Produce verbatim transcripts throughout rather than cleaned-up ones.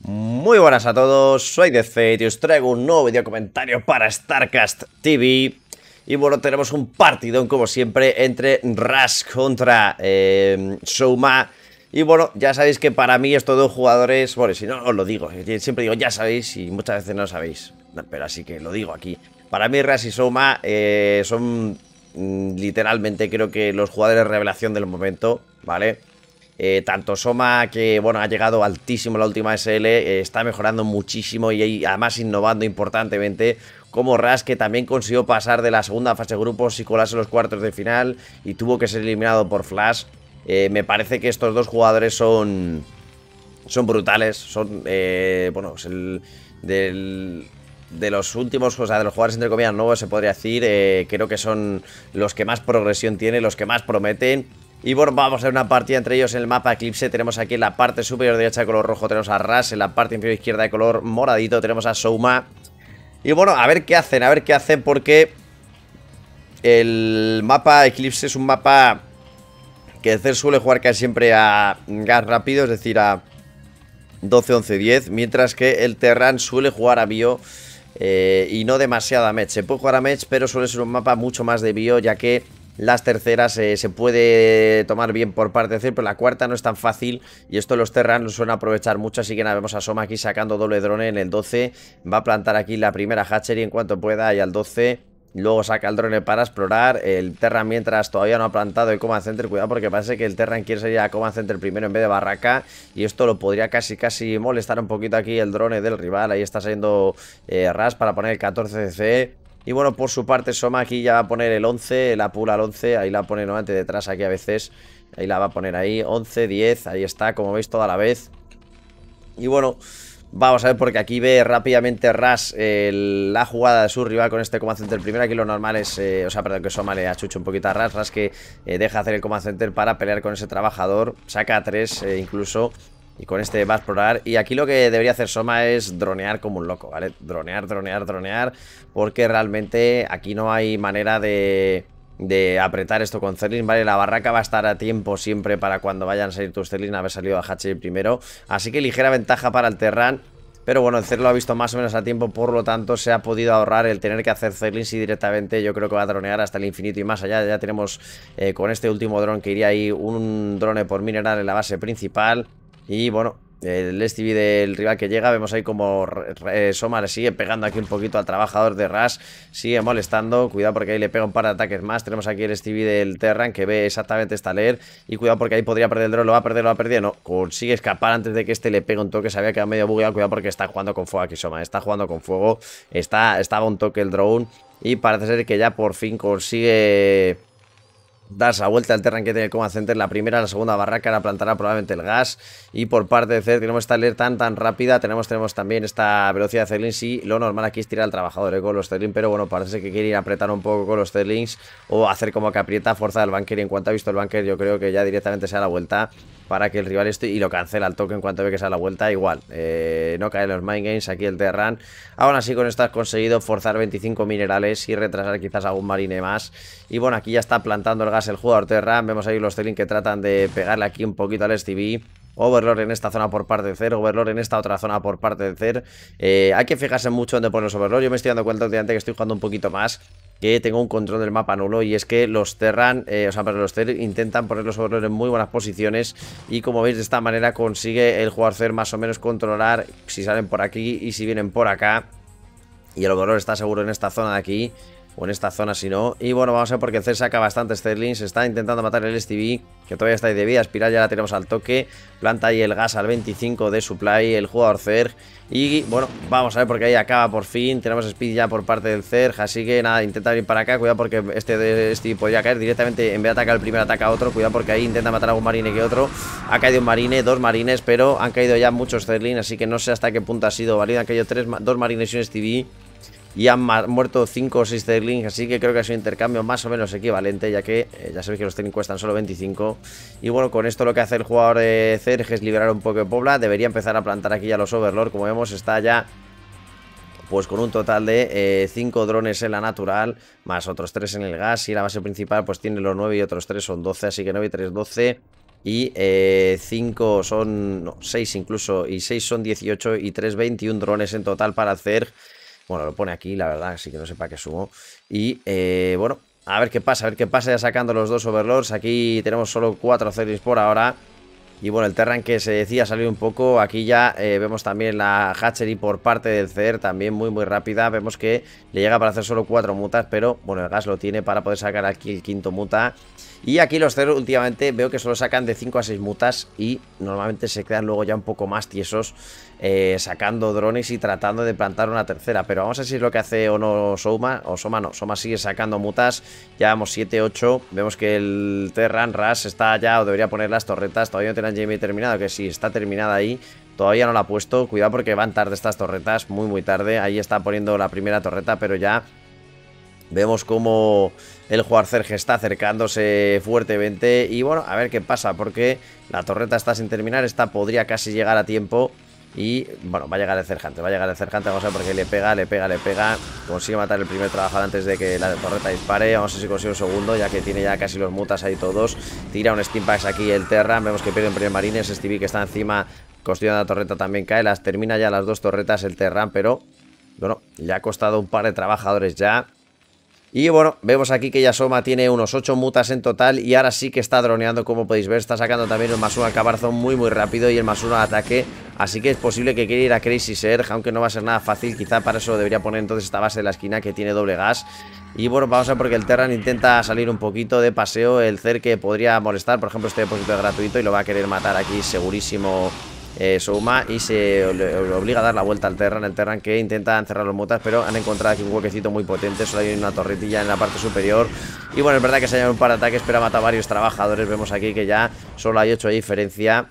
Muy buenas a todos, soy DeadFate y os traigo un nuevo video comentario para StarCast T V. Y bueno, tenemos un partidón como siempre entre Rush contra eh, Souma. Y bueno, ya sabéis que para mí estos dos jugadores, bueno, si no os lo digo, siempre digo ya sabéis y muchas veces no lo sabéis, pero así que lo digo aquí. Para mí Rush y Souma eh, son mm, literalmente creo que los jugadores de revelación del momento, ¿vale? Eh, tanto Soma, que bueno, ha llegado altísimo en la última S L, eh, está mejorando muchísimo y además innovando importantemente, como Rush, que también consiguió pasar de la segunda fase de grupos y colarse los cuartos de final y tuvo que ser eliminado por Flash. Eh, me parece que estos dos jugadores son son brutales, son, eh, bueno, es el del... de los últimos, o sea, de los jugadores entre comillas nuevos se podría decir, eh, creo que son los que más progresión tienen, los que más prometen. Y bueno, vamos a ver una partida entre ellos en el mapa Eclipse. Tenemos aquí en la parte superior derecha de color rojo tenemos a Rush, en la parte inferior izquierda de color moradito tenemos a Souma. Y bueno, a ver qué hacen, a ver qué hacen porque el mapa Eclipse es un mapa que el C E R suele jugar casi siempre a gas rápido, es decir, a doce, once, diez, mientras que el Terran suele jugar a bio eh, y no demasiado a match. Se puede jugar a match, pero suele ser un mapa mucho más de bio, ya que las terceras eh, se puede tomar bien por parte de C E R, pero la cuarta no es tan fácil y esto los Terran lo suelen aprovechar mucho, así que nada, vemos a Soma aquí sacando doble drone en el doce, va a plantar aquí la primera hatchery en cuanto pueda y al doce, luego saca el drone para explorar, el Terran mientras todavía no ha plantado el Command Center, cuidado porque parece que el Terran quiere salir a Command Center primero en vez de barraca y esto lo podría casi casi molestar un poquito aquí el drone del rival, ahí está saliendo eh, Rush para poner el catorce C C. Y bueno, por su parte Soma aquí ya va a poner el once, la pula al once, ahí la pone nuevamente detrás aquí a veces, ahí la va a poner ahí, once, diez, ahí está, como veis toda la vez. Y bueno, vamos a ver porque aquí ve rápidamente Rush eh, la jugada de su rival con este Command Center primero. Aquí lo normal es, eh, o sea, perdón, que Soma le achucha un poquito a Rush, Rush que eh, deja hacer el Command Center para pelear con ese trabajador, saca a tres eh, incluso. Y con este va a explorar. Y aquí lo que debería hacer Soma es dronear como un loco, ¿vale? Dronear, dronear, dronear. Porque realmente aquí no hay manera de, de apretar esto con Zerlin, ¿vale? La barraca va a estar a tiempo siempre para cuando vayan a salir tus Zerlin, haber salido a Hatchery primero. Así que ligera ventaja para el Terran. Pero bueno, el Cer lo ha visto más o menos a tiempo, por lo tanto se ha podido ahorrar el tener que hacer Zerlins y directamente yo creo que va a dronear hasta el infinito y más allá. Ya tenemos eh, con este último dron que iría ahí un drone por mineral en la base principal. Y bueno, el S T V del rival que llega, vemos ahí como eh, Soma le sigue pegando aquí un poquito al trabajador de Rush, sigue molestando, cuidado porque ahí le pega un par de ataques más. Tenemos aquí el S T V del Terran que ve exactamente esta leer y cuidado porque ahí podría perder el drone, lo va a perder, lo va a perder, no, consigue escapar antes de que este le pegue un toque, se había quedado medio bugueado, cuidado porque está jugando con fuego aquí Soma, está jugando con fuego, está, estaba un toque el drone y parece ser que ya por fin consigue darse la vuelta al Terran que tiene el Command Center. La primera, la segunda barraca la plantará probablemente el gas. Y por parte de C E R tenemos esta leer tan tan rápida. Tenemos, tenemos también esta velocidad de Zerlin. Sí, lo normal aquí es tirar al trabajador eh, con los Zerlin, pero bueno, parece que quiere ir a apretar un poco con los Zerlins o hacer como que aprieta fuerza del bunker. Y en cuanto ha visto el bunker, yo creo que ya directamente se da la vuelta para que el rival esté y lo cancela el toque en cuanto ve que se da la vuelta. Igual, eh, no cae en los mind games aquí el Terran. Aún así, con esto has conseguido forzar veinticinco minerales y retrasar quizás algún marine más. Y bueno, aquí ya está plantando el gas el jugador Terran. Vemos ahí los Zerlin que tratan de pegarle aquí un poquito al S T V. Overlord en esta zona por parte de C E R, Overlord en esta otra zona por parte de C E R. eh, Hay que fijarse mucho en dónde poner los Overlord. Yo me estoy dando cuenta últimamente que estoy jugando un poquito más, que tengo un control del mapa nulo y es que los Terran, eh, o sea, pero los C E R intentan poner los Overlord en muy buenas posiciones y como veis de esta manera consigue el jugador C E R más o menos controlar si salen por aquí y si vienen por acá. Y el Overlord está seguro en esta zona de aquí o en esta zona si no. Y bueno, vamos a ver porque el C E R saca bastantes Zerlins. Está intentando matar el S T V, que todavía está ahí de vida. Espiral ya la tenemos al toque. Planta ahí el gas al veinticinco de supply el jugador C E R. Y bueno, vamos a ver porque ahí acaba por fin. Tenemos speed ya por parte del C E R. Así que nada, intenta venir para acá. Cuidado porque este de S T V podría caer directamente. En vez de atacar el primer, ataca a otro. Cuidado porque ahí intenta matar a un marine que otro. Ha caído un marine, dos marines, pero han caído ya muchos Zerlins. Así que no sé hasta qué punto ha sido válido. Han caído tres, dos marines y un S T V. Y han muerto cinco o seis Zerlins, así que creo que ha sido un intercambio más o menos equivalente, ya que eh, ya sabéis que los Zerlins cuestan solo veinticinco. Y bueno, con esto lo que hace el jugador de C E R es liberar un poco de Pobla. Debería empezar a plantar aquí ya los Overlord, como vemos está ya pues con un total de cinco eh, drones en la natural, más otros tres en el gas. Y la base principal pues tiene los nueve y otros tres son doce, así que nueve y tres, doce. Y cinco son... no, seis incluso. Y seis son dieciocho y tres, veintiún drones en total para el Zerg. Bueno, lo pone aquí, la verdad, así que no sé para qué sumo. Y eh, bueno, a ver qué pasa, a ver qué pasa ya sacando los dos Overlords. Aquí tenemos solo cuatro Zergs por ahora. Y bueno, el Terran que se decía salir un poco. Aquí ya eh, vemos también la Hatchery por parte del Zerg, también muy muy rápida. Vemos que le llega para hacer solo cuatro mutas, pero bueno, el gas lo tiene para poder sacar aquí el quinto muta. Y aquí los Zerg últimamente veo que solo sacan de cinco a seis mutas y normalmente se quedan luego ya un poco más tiesos eh, sacando drones y tratando de plantar una tercera. Pero vamos a ver si es lo que hace o no Soma. O Soma no, Soma sigue sacando mutas. Ya vamos siete, ocho. Vemos que el Terran Rush está ya, o debería poner las torretas. Todavía no tienen Jamie terminado, que sí, está terminada ahí. Todavía no la ha puesto. Cuidado porque van tarde estas torretas, muy muy tarde. Ahí está poniendo la primera torreta, pero ya vemos como el jugador Zerg está acercándose fuertemente. Y bueno, a ver qué pasa, porque la torreta está sin terminar. Esta podría casi llegar a tiempo. Y bueno, va a llegar el Zergante, va a llegar el Zergante. Vamos a ver porque le pega, le pega, le pega. Consigue matar el primer trabajador antes de que la torreta dispare. Vamos a ver si consigue un segundo, ya que tiene ya casi los mutas ahí todos. Tira un Steampax aquí el Terran. Vemos que pierde en primer marines. Stevie que está encima construyendo la torreta también cae. Las termina ya las dos torretas el Terran, pero bueno, le ha costado un par de trabajadores ya. Y bueno, vemos aquí que ya Soma tiene unos ocho mutas en total. Y ahora sí que está droneando, como podéis ver. Está sacando también el más uno al caparazón muy muy rápido. Y el más uno al ataque. Así que es posible que quiera ir a Crazy Zerg, aunque no va a ser nada fácil. Quizá para eso debería poner entonces esta base de la esquina que tiene doble gas. Y bueno, vamos a ver porque el Terran intenta salir un poquito de paseo. El Zerg que podría molestar, por ejemplo, este depósito es gratuito y lo va a querer matar aquí segurísimo Eh, Soma, y se le obliga a dar la vuelta al Terran. El Terran que intenta encerrar los mutas, pero han encontrado aquí un huequecito muy potente. Solo hay una torretilla en la parte superior. Y bueno, es verdad que se han un par de ataques, pero ha matado a varios trabajadores. Vemos aquí que ya solo hay ocho de diferencia.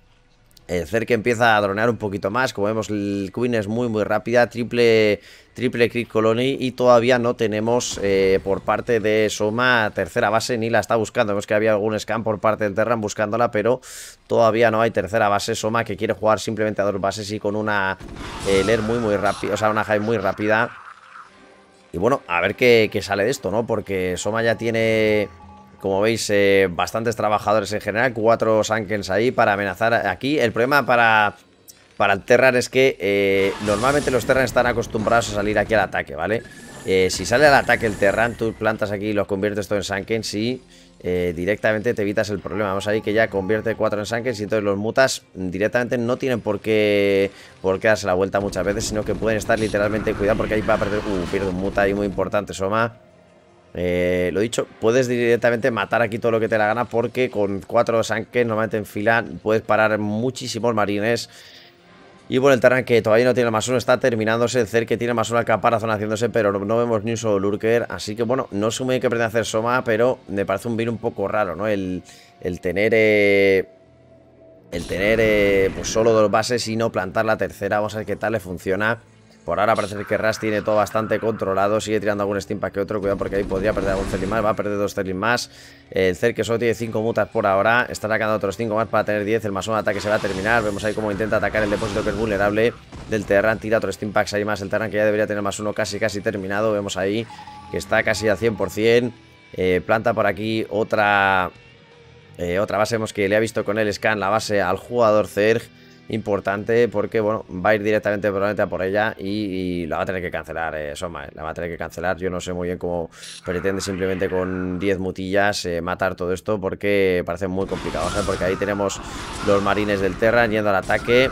El Zerg que empieza a dronear un poquito más. Como vemos, el Queen es muy muy rápida. Triple, triple Crit Colony. Y todavía no tenemos eh, por parte de Soma tercera base, ni la está buscando. Vemos que había algún scan por parte del Terran buscándola, pero todavía no hay tercera base. Soma que quiere jugar simplemente a dos bases y con una eh, Lair muy muy rápida. O sea, una Hive muy rápida. Y bueno, a ver qué, qué sale de esto, ¿no? Porque Soma ya tiene, como veis, eh, bastantes trabajadores en general. Cuatro Sankens ahí para amenazar aquí. El problema para, para el Terran es que eh, normalmente los Terran están acostumbrados a salir aquí al ataque, ¿vale? Eh, si sale al ataque el Terran, tú plantas aquí y los conviertes todo en Sankens y eh, directamente te evitas el problema. Vamos ahí que ya convierte cuatro en Sankens y entonces los mutas directamente no tienen por qué, por qué darse la vuelta muchas veces, sino que pueden estar literalmente, cuidado porque ahí va a perder, uh, pierde un muta ahí muy importante Soma. Eh, lo dicho, puedes directamente matar aquí todo lo que te la gana, porque con cuatro Sankens normalmente en fila puedes parar muchísimos marines. Y bueno, el Terran que todavía no tiene el más uno está terminándose. El Zerg que tiene más uno al caparazón haciéndose, pero no, no vemos ni un solo Lurker. Así que bueno, no sé muy bien qué pretende hacer Soma, pero me parece un vir un poco raro, ¿no? El, el tener... Eh, el tener eh, pues solo dos bases y no plantar la tercera. Vamos a ver qué tal le funciona. Por ahora parece que Rush tiene todo bastante controlado. Sigue tirando algún Steampack que otro. Cuidado porque ahí podría perder algún Zerg más. Va a perder dos Zerg más. El Zerg que solo tiene cinco mutas por ahora. Está atacando otros cinco más para tener diez. El más uno de ataque se va a terminar. Vemos ahí cómo intenta atacar el depósito que es vulnerable del Terran. Tira otros Steampacks ahí más. El Terran que ya debería tener más uno casi casi terminado. Vemos ahí que está casi al cien por cien. Eh, planta por aquí otra, eh, otra base. Vemos que le ha visto con el scan la base al jugador Zerg. Importante porque, bueno, va a ir directamente probablemente a por ella y, y la va a tener que cancelar eh, Soma, eh, la va a tener que cancelar. Yo no sé muy bien cómo pretende simplemente con diez mutillas eh, matar todo esto, porque parece muy complicado, ¿sabes? Porque ahí tenemos los marines del Terran yendo al ataque.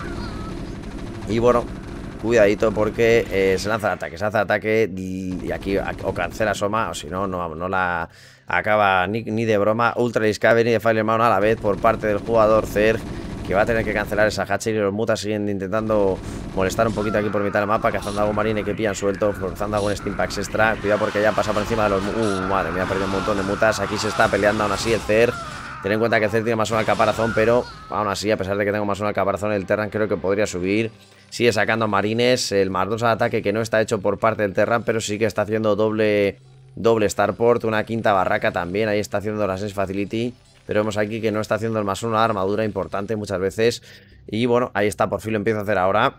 Y bueno, cuidadito porque eh, se lanza el ataque, se lanza el ataque y aquí o cancela Soma, o si no, no, no la acaba ni, ni de broma. Ultra Discovery ni de Fire Mount a la vez por parte del jugador Zerg, que va a tener que cancelar esa Hatchery. Y los mutas siguen intentando molestar un poquito aquí por mitad del mapa, cazando algún marine que pillan suelto, forzando algún Steampax extra. Cuidado porque ya pasa por encima de los... Uh, madre mía, ha perdido un montón de mutas. Aquí se está peleando aún así el Zerg. Ten en cuenta que el Zerg tiene más uno al caparazón, pero aún así, a pesar de que tengo más uno al caparazón, el Terran creo que podría subir. Sigue sacando marines. El más dos al ataque que no está hecho por parte del Terran, pero sí que está haciendo doble, doble Starport. Una quinta barraca también. Ahí está haciendo la Sense Facility. Pero vemos aquí que no está haciendo el más uno a armadura importante muchas veces. Y bueno, ahí está, por fin lo empieza a hacer ahora.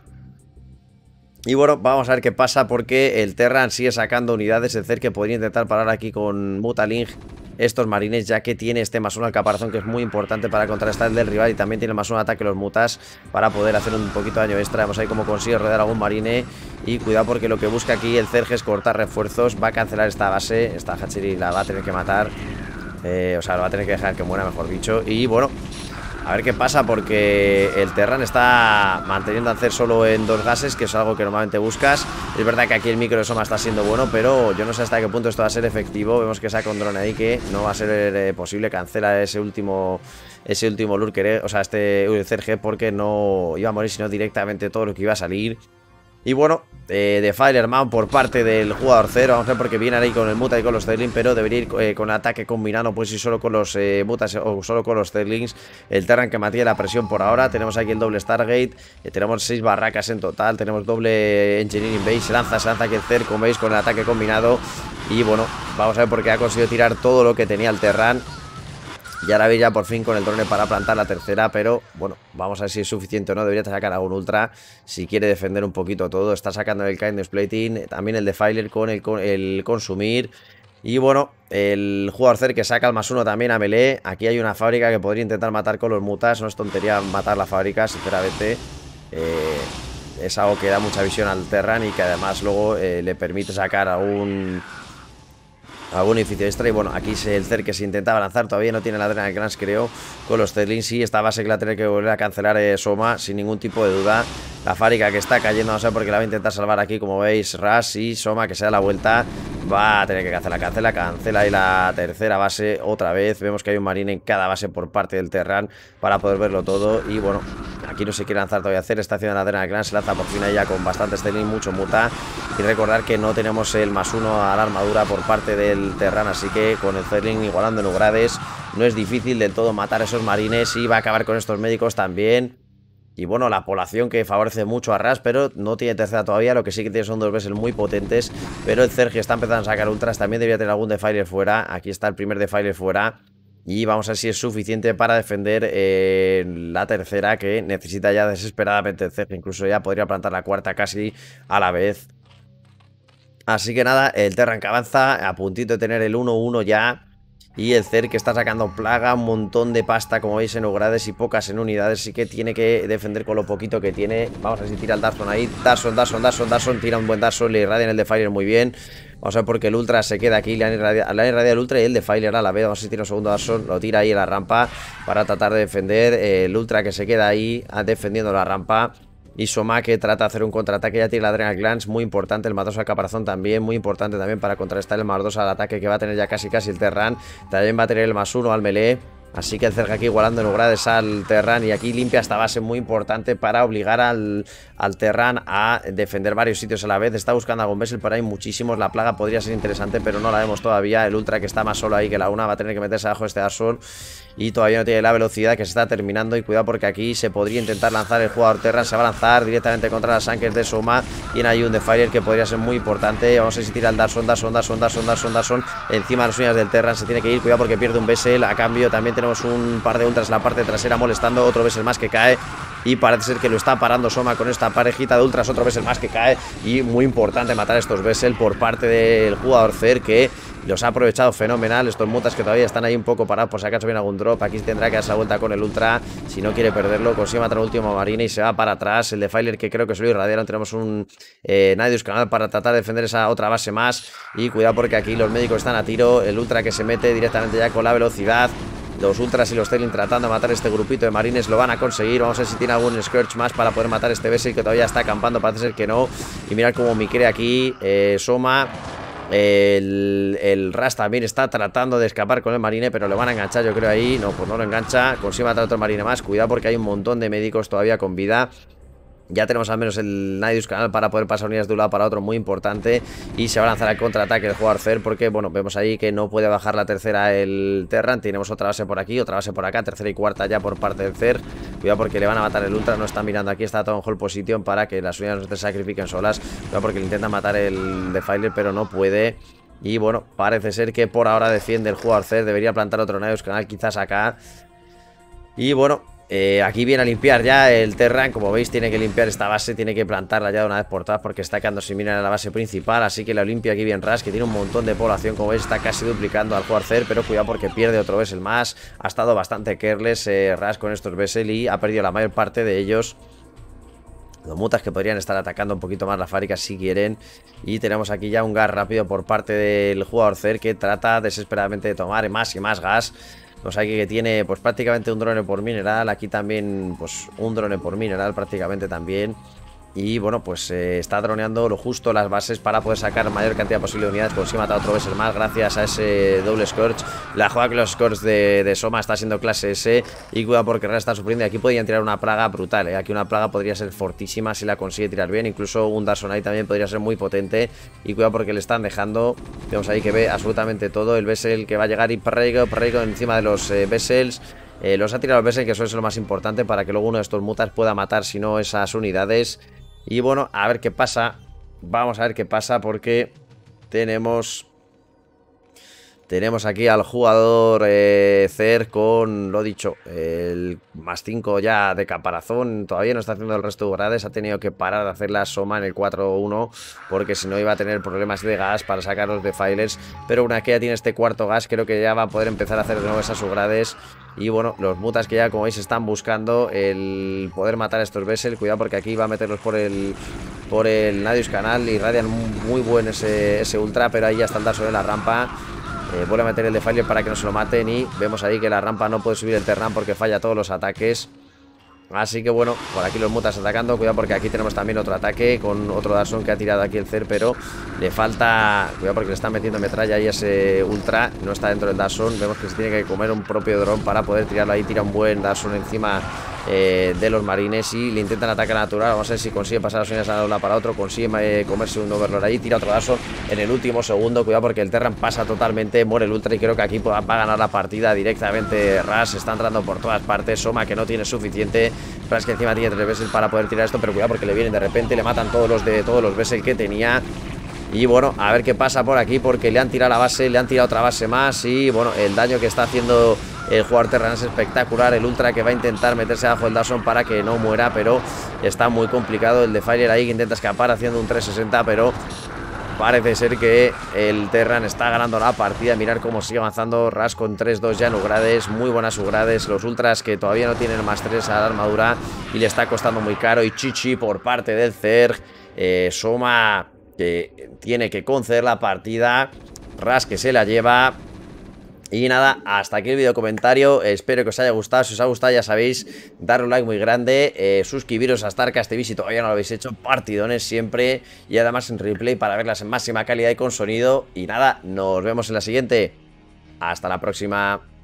Y bueno, vamos a ver qué pasa porque el Terran sigue sacando unidades. El Zerg que podría intentar parar aquí con Mutaling estos marines, ya que tiene este más uno al caparazón, que es muy importante para contrarrestar el del rival, y también tiene más uno ataque los mutas para poder hacer un poquito de daño extra. Vamos a ver cómo consigue rodear a algún marine, y cuidado porque lo que busca aquí el Zerg es cortar refuerzos. Va a cancelar esta base, esta Hatchery la va a tener que matar, eh, o sea, lo va a tener que dejar que muera, mejor dicho. Y bueno, a ver qué pasa, porque el Terran está manteniendo a hacer solo en dos gases, que es algo que normalmente buscas. Es verdad que aquí el micro de Soma está siendo bueno, pero yo no sé hasta qué punto esto va a ser efectivo. Vemos que saca un drone ahí que no va a ser eh, posible. Cancela ese último ese último lurker, eh, o sea, este uh, C R G, porque no iba a morir, sino directamente todo lo que iba a salir. Y bueno, eh, Defilerman por parte del jugador cero. Vamos a ver, porque viene ahí con el muta y con los Zerglings, pero debería ir eh, con ataque combinado, pues si solo con los eh, mutas o solo con los Zerglings. El Terran que mantiene la presión por ahora. Tenemos aquí el doble Stargate, eh, tenemos seis barracas en total, tenemos doble Engineering Base. Se lanza, se lanza aquí el Zerg, como veis, con el ataque combinado. Y bueno, vamos a ver, porque ha conseguido tirar todo lo que tenía el Terran. Y ahora veis ya por fin con el drone para plantar la tercera, pero bueno, vamos a ver si es suficiente o no. Debería sacar algún ultra si quiere defender un poquito todo. Está sacando el Kindness Plating, también el Defiler con el, con el consumir. Y bueno, el jugador Zerg que saca el más uno también a melee. Aquí hay una fábrica que podría intentar matar con los mutas. No es tontería matar la fábrica, sinceramente. Eh, es algo que da mucha visión al Terran, y que además luego eh, le permite sacar a un... algún edificio extra. Y bueno, aquí el Zerg que se intentaba lanzar, todavía no tiene la Adrenal Glance, creo, con los Zerglings. Y esta base que la tiene que volver a cancelar eh, Soma, sin ningún tipo de duda. La fábrica que está cayendo, no sé por qué la va a intentar salvar aquí, como veis, Ras. Y Soma, que se da la vuelta, va a tener que cancelar, cancela, cancela. Y la tercera base otra vez. Vemos que hay un marine en cada base por parte del Terran para poder verlo todo. Y bueno, aquí no se quiere lanzar todavía a hacer. Está haciendo la Adrenal Glance, se lanza por fin ella con bastante Zergling, mucho muta. Y recordar que no tenemos el más uno a la armadura por parte del Terran, así que con el Zergling igualando en Ugrades no es difícil del todo matar a esos marines. Y va a acabar con estos médicos también. Y bueno, la población que favorece mucho a Ras, pero no tiene tercera todavía. Lo que sí que tiene son dos veces muy potentes. Pero el Zerg está empezando a sacar ultras. También debería tener algún Defiler fuera. Aquí está el primer Defiler fuera. Y vamos a ver si es suficiente para defender eh, la tercera, que necesita ya desesperadamente el Zerg. Incluso ya podría plantar la cuarta casi a la vez. Así que nada, el Terran que avanza, a puntito de tener el uno uno ya. Y el Zerg que está sacando plaga, un montón de pasta, como veis, en Ugrades y pocas en unidades. Así que tiene que defender con lo poquito que tiene. Vamos a ver si tira el Darson ahí. Darson, Darson, Darson, Darson. Tira un buen Darson, le irradian el Defiler muy bien. Vamos a ver, porque el Ultra se queda aquí. Le han irradiado, le han irradiado el Ultra y el Defiler a la vez. Vamos a ver si tira un segundo Darson. Lo tira ahí en la rampa para tratar de defender. El Ultra que se queda ahí defendiendo la rampa. Y Soma que trata de hacer un contraataque. Ya tiene la Adrenal Glance, muy importante. El más dos al caparazón también, muy importante también para contrarrestar el más dos al ataque que va a tener ya casi casi el Terran. También va a tener el más uno al melee. Así que el Zerg aquí igualando en Ugrades al Terran. Y aquí limpia esta base muy importante para obligar al, al Terran a defender varios sitios a la vez. Está buscando algún Vessel, pero hay muchísimos. La plaga podría ser interesante, pero no la vemos todavía. El Ultra que está más solo ahí que la una va a tener que meterse abajo de este Darson. Y todavía no tiene la velocidad, que se está terminando. Y cuidado, porque aquí se podría intentar lanzar el jugador Terran. Se va a lanzar directamente contra las Ankers de Soma. Tiene ahí un Defiler que podría ser muy importante. Vamos a ver si tira el Darson, Darson, Darson, Darson, Darson, Darson. Encima de las uñas del Terran se tiene que ir. Cuidado porque pierde un Vessel. A cambio también tenemos un par de ultras en la parte trasera molestando. Otro Vessel más que cae. Y parece ser que lo está parando Soma con esta parejita de ultras. Otro Vessel más que cae. Y muy importante matar a estos Vessel por parte del jugador Zerg, que los ha aprovechado fenomenal. Estos mutas que todavía están ahí un poco parados por si acaso viene algún drop. Aquí tendrá que darse la vuelta con el ultra si no quiere perderlo. Consigue matar al último marine y se va para atrás. El Defiler que creo que se lo irradiaron. Tenemos un eh, Nadius Canal para tratar de defender esa otra base más. Y cuidado porque aquí los médicos están a tiro. El ultra que se mete directamente ya con la velocidad. Los ultras y los Zerglings tratando de matar este grupito de marines. Lo van a conseguir. Vamos a ver si tiene algún Scourge más para poder matar este Vessel que todavía está acampando. Parece ser que no. Y mirad cómo micrea aquí eh, Soma. El, el Ras también está tratando de escapar con el marine, pero le van a enganchar, yo creo, ahí. No, pues no lo engancha. Consigue matar a otro marine más. Cuidado porque hay un montón de médicos todavía con vida. Ya tenemos al menos el Nadius Canal para poder pasar unidades de un lado para otro, muy importante. Y se va a lanzar al contraataque el jugador Zerg, porque, bueno, vemos ahí que no puede bajar la tercera el Terran. Tenemos otra base por aquí, otra base por acá, tercera y cuarta ya por parte del Zerg. Cuidado porque le van a matar el Ultra, no está mirando aquí, está todo en hold position para que las unidades no se sacrifiquen solas. Cuidado porque le intentan matar el Defiler, pero no puede. Y bueno, parece ser que por ahora defiende el jugador Zerg. Debería plantar otro Nadius Canal quizás acá. Y bueno, Eh, aquí viene a limpiar ya el Terran. Como veis, tiene que limpiar esta base. Tiene que plantarla ya de una vez por todas, porque está quedando sin minar en la base principal. Así que la limpia aquí bien Ras, que tiene un montón de población. Como veis, está casi duplicando al jugar Cer. Pero cuidado porque pierde otro Vessel más. Ha estado bastante careless eh, Ras con estos Vessel y ha perdido la mayor parte de ellos. Los mutas que podrían estar atacando un poquito más la fábrica si quieren. Y tenemos aquí ya un gas rápido por parte del jugador Cer, que trata desesperadamente de tomar más y más gas. O sea que tiene pues prácticamente un drone por mineral. Aquí también pues un drone por mineral prácticamente también. Y bueno, pues eh, está droneando lo justo las bases para poder sacar mayor cantidad posible de unidades. Consigue matar otro Vessel más gracias a ese doble Scorch. La jugada que los Scorch de, de Soma está siendo clase S. Y cuidado porque Ras está sufriendo. Y aquí podrían tirar una plaga brutal, ¿eh? Aquí una plaga podría ser fortísima si la consigue tirar bien. Incluso un Darsonite también podría ser muy potente. Y cuidado porque le están dejando. Vemos ahí que ve absolutamente todo. El Vessel que va a llegar y Prego, Prego encima de los eh, Vessels. Eh, los ha tirado el Vessel, que eso es lo más importante para que luego uno de estos mutas pueda matar, si no, esas unidades. Y bueno, a ver qué pasa. Vamos a ver qué pasa porque tenemos... Tenemos aquí al jugador eh, Cer con, lo dicho, el más cinco ya de caparazón. Todavía no está haciendo el resto de grades. Ha tenido que parar de hacer la Soma en el cuatro uno porque si no iba a tener problemas de gas para sacar los defilers. Pero una que ya tiene este cuarto gas, creo que ya va a poder empezar a hacer de nuevo esas subgrades. Y bueno, los mutas que ya, como veis, están buscando el poder matar a estos Vessel. Cuidado porque aquí va a meterlos por el por el Nadius Canal. Y radian muy buen ese, ese ultra, pero ahí ya está el Dark sobre la rampa. Eh, vuelve a meter el Defiler para que no se lo maten. Y vemos ahí que la rampa no puede subir el Terran porque falla todos los ataques. Así que bueno, por aquí los mutas atacando. Cuidado porque aquí tenemos también otro ataque con otro Darson que ha tirado aquí el Cer, pero le falta... Cuidado porque le están metiendo metralla y ese ultra no está dentro del Darson. Vemos que se tiene que comer un propio dron para poder tirarlo ahí. Tira un buen Darson encima eh, de los marines y le intentan atacar natural. Vamos a ver si consigue pasar las unidades de una para otro. Consigue eh, comerse un Overlord ahí. Tira otro Darson en el último segundo. Cuidado porque el Terran pasa totalmente. Muere el ultra y creo que aquí va a ganar la partida directamente. Ras está entrando por todas partes. Soma que no tiene suficiente. Pero es que encima tiene tres Vessel para poder tirar esto. Pero cuidado porque le vienen de repente. Le matan todos los de todos los Vessel que tenía. Y bueno, a ver qué pasa por aquí porque le han tirado la base, le han tirado otra base más. Y bueno, el daño que está haciendo el jugador Terran es espectacular. El ultra que va a intentar meterse abajo del Dawson para que no muera, pero está muy complicado. El Defiler ahí que intenta escapar haciendo un trescientos sesenta, pero parece ser que el Terran está ganando la partida. Mirar cómo sigue avanzando Ras con tres dos ya en upgrades. Muy buenas upgrades. Los ultras que todavía no tienen más tres a la armadura y le está costando muy caro. Y Chichi por parte del Zerg. eh, Soma que tiene que conceder la partida. Ras que se la lleva. Y nada, hasta aquí el video comentario. Espero que os haya gustado. Si os ha gustado, ya sabéis, darle un like muy grande, eh, suscribiros a Starcast T V si todavía no lo habéis hecho. Partidones siempre. Y además en replay para verlas en máxima calidad y con sonido. Y nada, nos vemos en la siguiente. Hasta la próxima.